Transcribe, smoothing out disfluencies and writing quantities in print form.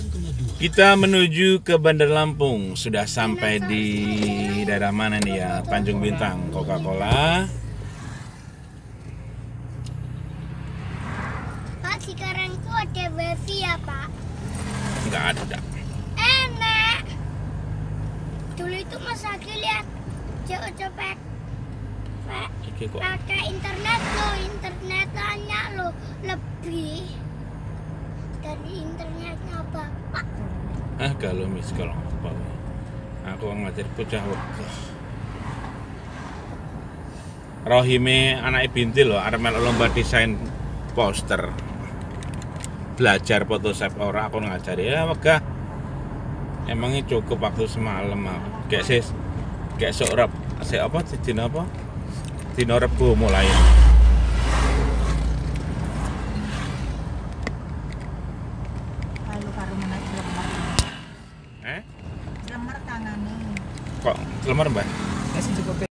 Kita menuju ke Bandar Lampung. Sudah sampai di daerah mana nih ya? Tanjung Bintang. Coca-Cola. Pak, sekarang itu ada wifi ya Pak? Nggak ada. Enak. Dulu itu Mas Agi lihat copet Iki kok. pakai internet banyak loh, lebih dari internetnya Bapak. Kalau miss kalau apa? Aku ngajar bocah wegah. Rohime anak bintil loh, arep melok lomba desain poster. Belajar Photoshop ora aku ngajari ya wegah. Emangnya cukup waktu semalam aku. Kayak seorang apa dina apa? Dina Rebo mulai. Lalu karo menak lemar. Lemar tangane. Kok lemar, Mbak? Wis cukup